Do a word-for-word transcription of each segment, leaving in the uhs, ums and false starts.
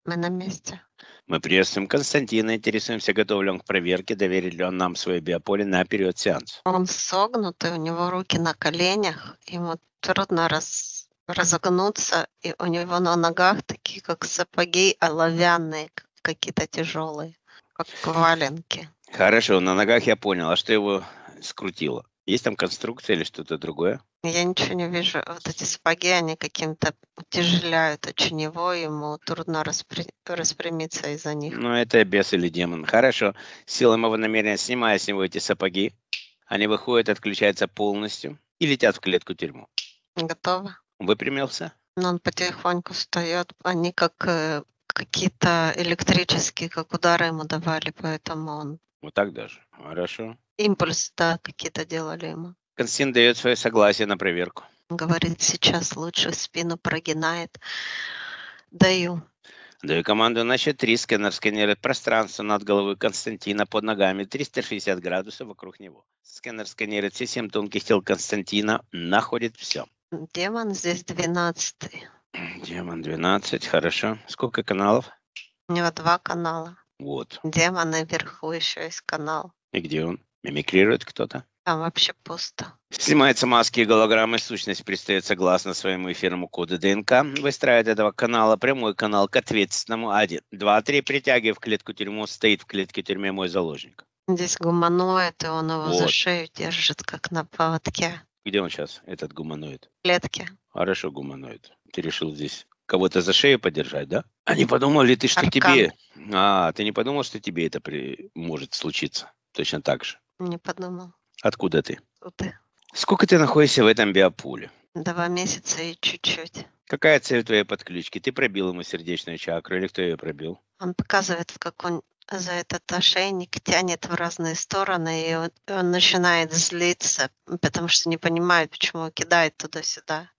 Мы на месте. Мы приветствуем Константина, интересуемся, готов ли он к проверке, доверит ли он нам свое биополе на период сеанса. Он согнутый, у него руки на коленях, ему трудно раз, разогнуться, и у него на ногах такие, как сапоги, оловянные, какие-то тяжелые, как валенки. Хорошо, на ногах я понял. А что его скрутило? Есть там конструкция или что-то другое? Я ничего не вижу. Вот эти сапоги, они каким-то утяжеляют очень его, ему трудно распри... распрямиться из-за них. Ну, это бес или демон. Хорошо. Силой моего намерения снимаю с него эти сапоги. Они выходят, отключаются полностью и летят в клетку тюрьму. Готово? Выпрямился? Но он потихоньку встает. Они как э, какие-то электрические, как удары ему давали, поэтому он... Вот так даже. Хорошо. Импульс, да, какие-то делали ему. Константин дает свое согласие на проверку. Говорит, сейчас лучше спину прогинает. Даю. Даю команду на счет три. Сканер сканирует пространство над головой Константина, под ногами триста шестьдесят градусов вокруг него. Сканер сканирует все семь тонких тел Константина, находит все. Демон здесь двенадцатый. Демон двенадцать, хорошо. Сколько каналов? У него два канала. Вот. Демон наверху еще есть канал. И где он? Мимикрирует кто-то? Там вообще пусто. Снимаются маски и голограммы, сущность предстает согласно своему эфирному коду ДНК. Выстраивает этого канала прямой канал к ответственному. Один, два, три. Притягивая в клетку тюрьму, стоит в клетке тюрьме мой заложник. Здесь гуманоид, и он его Вот. за шею держит, как на поводке. Где он сейчас, этот гуманоид? В клетке. Хорошо, гуманоид. Ты решил здесь кого-то за шею подержать, да? А не подумал ли ты, что Аркан. тебе... А, ты не подумал, что тебе это при... может случиться? Точно так же. Не подумал. Откуда ты? Тут ты. Сколько ты находишься в этом биополе? Два месяца и чуть-чуть. Какая цель твоей подключки? Ты пробил ему сердечную чакру или кто ее пробил? Он показывает, как он за этот ошейник тянет в разные стороны, и он, он начинает злиться, потому что не понимает, почему кидает туда-сюда,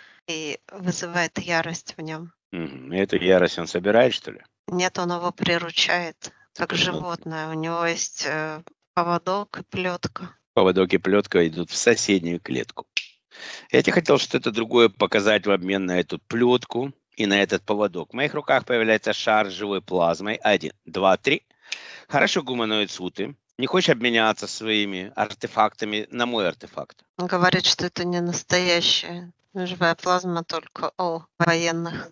и вызывает ярость в нем. Угу. И эту ярость он собирает, что ли? Нет, он его приручает, как Ну, животное. У него есть э, поводок и плетка. поводок и плетка идут в соседнюю клетку. Я тебе хотел что-то другое показать в обмен на эту плетку и на этот поводок. В моих руках появляется шар с живой плазмой. Один, два, три. Хорошо, гуманоид Суты. Не хочешь обменяться своими артефактами на мой артефакт? Он говорит, что это не настоящая живая плазма, только у военных.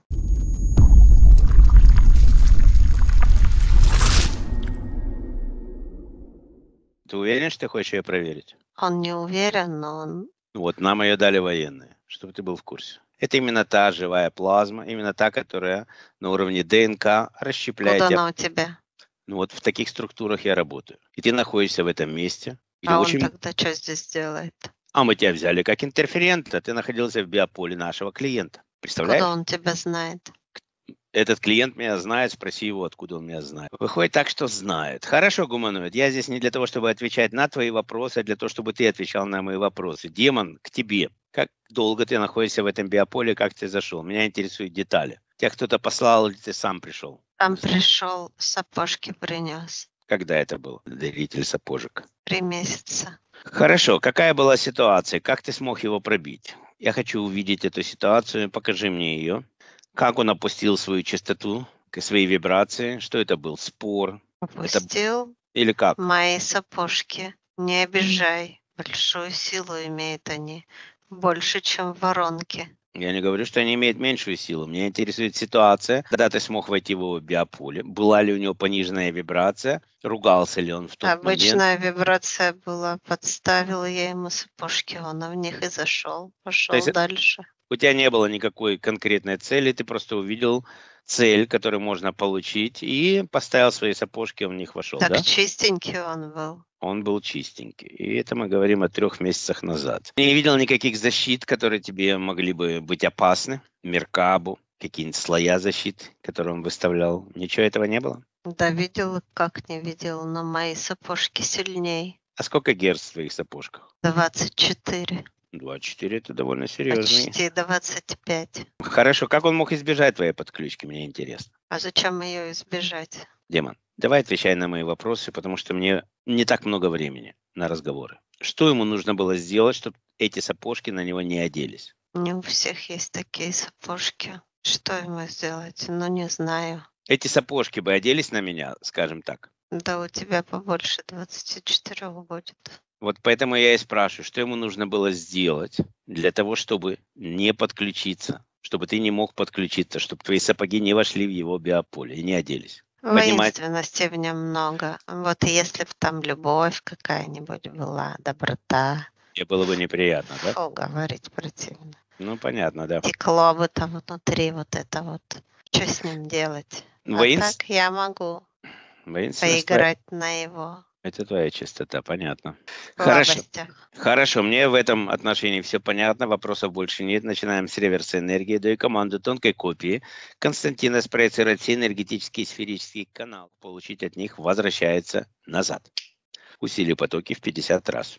Ты уверен, что ты хочешь ее проверить? Он не уверен, но он... Вот, нам ее дали военные, чтобы ты был в курсе. Это именно та живая плазма, именно та, которая на уровне ДНК расщепляет Куда тебя. она у тебя? Ну вот в таких структурах я работаю. И ты находишься в этом месте. Где А очень... он тогда что здесь делает? А мы тебя взяли как интерферента. Ты находился в биополе нашего клиента. Представляешь? Куда он тебя знает? Этот клиент меня знает, спроси его, откуда он меня знает. Выходит так, что знает. Хорошо, гуманоид, я здесь не для того, чтобы отвечать на твои вопросы, а для того, чтобы ты отвечал на мои вопросы. Демон, к тебе. Как долго ты находишься в этом биополе, как ты зашел? Меня интересуют детали. Тебя кто-то послал или ты сам пришел? Там пришел, сапожки принес. Когда это был? Даритель сапожек. Три месяца. Хорошо, какая была ситуация? Как ты смог его пробить? Я хочу увидеть эту ситуацию, покажи мне ее. Как он опустил свою частоту, свои вибрации? Что это был? Спор? Опустил Это... Или как? мои сапожки. Не обижай. Большую силу имеют они. Больше, чем воронки. Я не говорю, что они имеют меньшую силу. Меня интересует ситуация, когда ты смог войти в его биополе. Была ли у него пониженная вибрация? Ругался ли он в тот Обычная момент? вибрация была. Подставила я ему сапожки, он в них и зашел. Пошел То есть дальше. у тебя не было никакой конкретной цели, ты просто увидел цель, которую можно получить, и поставил свои сапожки, он в них вошел, Так да? чистенький он был. Он был чистенький. И это мы говорим о трех месяцах назад. Не видел никаких защит, которые тебе могли бы быть опасны. Меркабу, какие-нибудь слоя защит, которые он выставлял. Ничего этого не было? Да видел, как не видел, но мои сапожки сильней. А сколько герц в твоих сапожках? двадцать четыре. двадцать четыре это довольно серьезный. Почти двадцать пять. Хорошо, как он мог избежать твоей подключки, мне интересно. А зачем ее избежать? Демон, давай отвечай на мои вопросы, потому что мне не так много времени на разговоры. Что ему нужно было сделать, чтобы эти сапожки на него не оделись? Не у всех есть такие сапожки. Что ему сделать? Ну, не знаю. Эти сапожки бы оделись на меня, скажем так. Да у тебя побольше двадцати четырёх будет. Вот поэтому я и спрашиваю, что ему нужно было сделать для того, чтобы не подключиться, чтобы ты не мог подключиться, чтобы твои сапоги не вошли в его биополе и не оделись. Поднимать. Воинственности в нем много. Вот если б там любовь какая-нибудь была, доброта. Мне было бы неприятно, да? Фу, говорить противно. Ну, понятно, да. Текло бы там внутри вот это вот. Что с ним делать? А Воинс- так я могу Воинственность твоя- поиграть на его это твоя чистота, понятно. Хорошо. слабостях. Хорошо, мне в этом отношении все понятно, вопросов больше нет. Начинаем с реверса энергии. Даю команду тонкой копии. Константина спроецировать все энергетические сферические каналы. Получить от них возвращается назад. Усилие потоки в пятьдесят раз.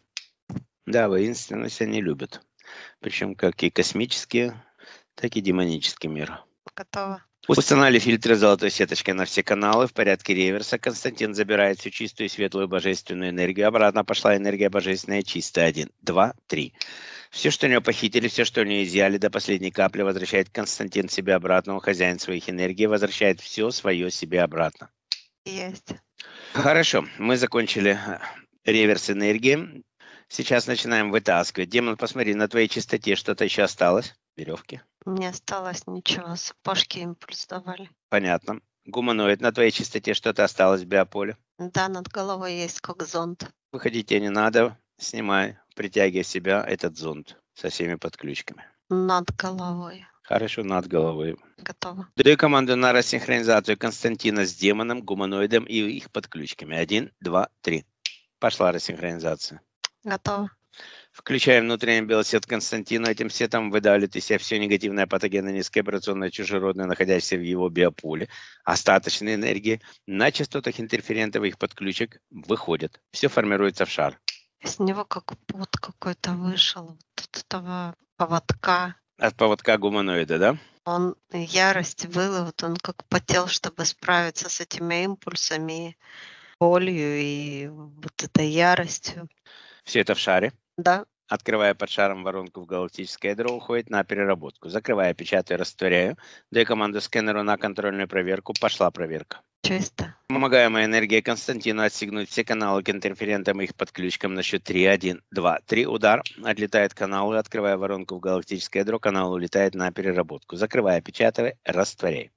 Да, воинственность они любят. Причем как и космические, так и демонический мир. Готово. Устанавливали фильтры золотой сеточкой на все каналы в порядке реверса. Константин забирает всю чистую, светлую, божественную энергию. Обратно пошла энергия божественная чистая. Один, два, три. Все, что у него похитили, все, что у него изъяли до последней капли, возвращает Константин себе обратно. Он хозяин своих энергий, возвращает все свое себе обратно. Есть. Хорошо, мы закончили реверс энергии. Сейчас начинаем вытаскивать. Демон, посмотри, на твоей чистоте что-то еще осталось? Веревки. Не осталось ничего. Сапожки импульс давали. Понятно. Гуманоид, на твоей чистоте что-то осталось в биополе? Да, над головой есть как зонт. Выходить тебе не надо. Снимай, притягивай в себя этот зонд со всеми подключками. Над головой. Хорошо, над головой. Готово. Даю команду на рассинхронизацию Константина с демоном, гуманоидом и их подключками. Один, два, три. Пошла рассинхронизация. Готово. Включаем внутренний белосвет Константина. Этим светом выдавливает из себя все негативное, патогенное, низковибрационное, чужеродное, находящееся в его биополе. Остаточные энергии на частотах интерферентов и их подключек выходят. Все формируется в шар. Из него как пот какой-то вышел. Вот от этого поводка. От поводка гуманоида, да? Он ярость был, и вот он как потел, чтобы справиться с этими импульсами, болью и вот этой яростью. Все это в шаре. Да. Открывая под шаром воронку в галактическое ядро, уходит на переработку. Закрывая, печатаю, растворяю. Даю команду скэнеру на контрольную проверку. Пошла проверка. Чисто. Помогаемая энергия Константину отстегнуть все каналы к интерферентам и их подключкам на счет три. Один, два, три. Удар. Отлетает каналы. Открывая воронку в галактическое ядро, канал улетает на переработку. Закрывая, печатая, растворяй.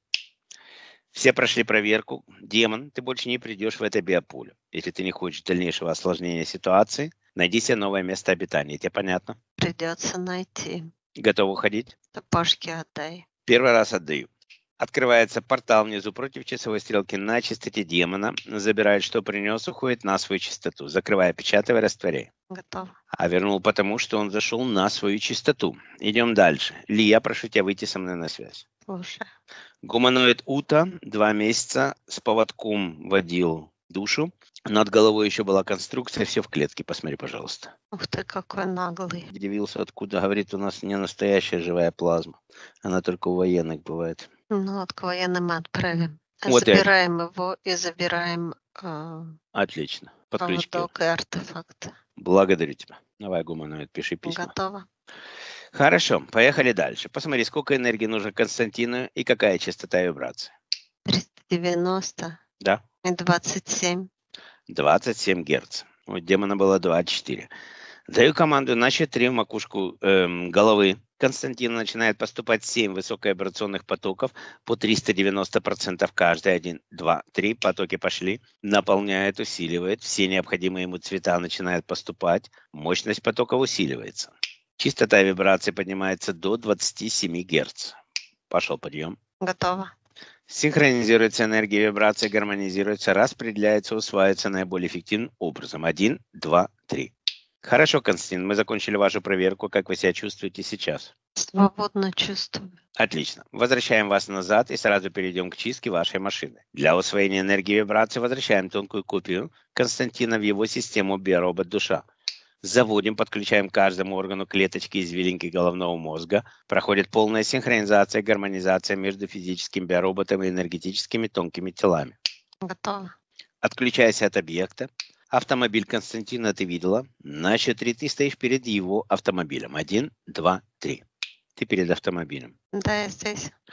Все прошли проверку. Демон, ты больше не придешь в это биополе. Если ты не хочешь дальнейшего осложнения ситуации, найди себе новое место обитания. Тебе понятно? Придется найти. Готов уходить? Сапожки отдай. Первый раз отдаю. Открывается портал внизу против часовой стрелки на чистоте демона. Забирает, что принес, уходит на свою чистоту. Закрывая, печатая, растворяй. Готово. А вернул потому, что он зашел на свою чистоту. Идем дальше. Ли, я прошу тебя выйти со мной на связь. Слушай. Гуманоид Ута два месяца с поводком водил душу. Над головой еще была конструкция, все в клетке. Посмотри, пожалуйста. Ух ты, какой наглый. Удивился, откуда. Говорит, у нас не настоящая живая плазма. Она только у военных бывает. Ну вот к военным отправим. Вот и- Забираем его и забираем э, Отлично. Подключки. поводок и артефакт. Благодарю тебя. Давай, гуманоид, пиши письма. Готово. Хорошо, поехали дальше. Посмотри, сколько энергии нужно Константину и какая частота вибрации. триста девяносто Да? и двадцать семь. двадцать семь герц. У демона было двадцать четыре. Даю команду на счет три в макушку эм, головы. Константину начинает поступать семь высоковибрационных потоков по триста девяносто процентов каждый. Один, два, три. Потоки пошли. Наполняет, усиливает. Все необходимые ему цвета начинают поступать. Мощность потоков усиливается. Частота вибрации поднимается до двадцати семи герц. Пошел подъем. Готово. Синхронизируется энергия вибрации, гармонизируется, распределяется, усваивается наиболее эффективным образом. Один, два, три. Хорошо, Константин, мы закончили вашу проверку. Как вы себя чувствуете сейчас? Свободно чувствую. Отлично. Возвращаем вас назад и сразу перейдем к чистке вашей машины. Для усвоения энергии вибрации возвращаем тонкую копию Константина в его систему биоробот-душа. Заводим, подключаем к каждому органу клеточки извилинки головного мозга. Проходит полная синхронизация, гармонизация между физическим биороботом и энергетическими тонкими телами. Готово. Отключайся от объекта. Автомобиль Константина ты видела. На счет три ты стоишь перед его автомобилем. Один, два, три. Ты перед автомобилем. Да, я здесь.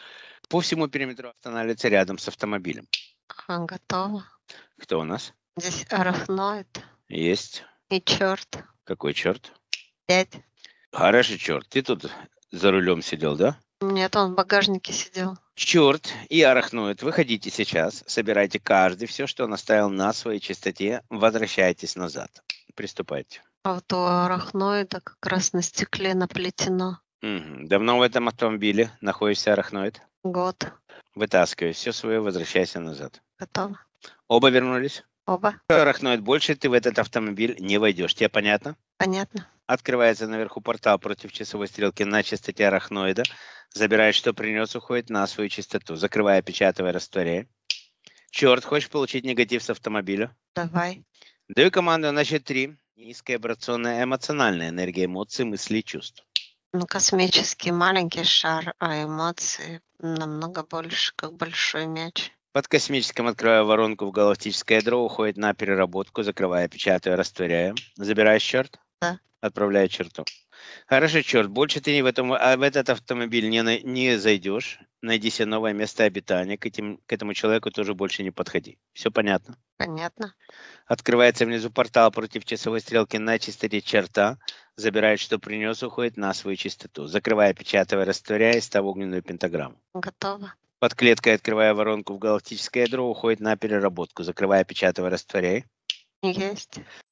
По всему периметру останавливается рядом с автомобилем. А, готово. Кто у нас? Здесь арахноид Есть. и черт. Какой черт? Пять. Хороший черт. Ты тут за рулем сидел, да? Нет, он в багажнике сидел. Черт и арахноид, выходите сейчас, собирайте каждый все, что он оставил на своей чистоте, возвращайтесь назад. Приступайте. А вот у арахноида как раз на стекле наплетено. Мгм. Давно в этом автомобиле находишься арахноид? Год. Вытаскивай все свое, возвращайся назад. Готово. Оба вернулись? Оба. Арахноид, больше ты в этот автомобиль не войдешь. Тебе понятно? Понятно. Открывается наверху портал против часовой стрелки на частоте арахноида. Забирает, что принес, уходит на свою частоту. Закрывая, печатывая, растворяя. Черт, хочешь получить негатив с автомобиля? Давай. Даю команду на счет три. Низкая вибрационная эмоциональная энергия эмоций, мыслей, чувств. Ну, космический маленький шар, а эмоции намного больше, как большой мяч. Под космическим открывая воронку в галактическое ядро, уходит на переработку, закрывая, печатая, растворяя. Забираешь черт? Да. Отправляю черту. Хорошо, черт, больше ты в, этом, а в этот автомобиль не, на- не зайдешь. Найди себе новое место обитания. К, этим, к этому человеку тоже больше не подходи. Все понятно? Понятно. Открывается внизу портал против часовой стрелки на чистоте черта. Забирает, что принес, уходит на свою чистоту. Закрывая, печатая, растворяя, став огненную пентаграмму. Готово. Под клеткой, открывая воронку в галактическое ядро, уходит на переработку. Закрывая, печатая, растворяя. Есть.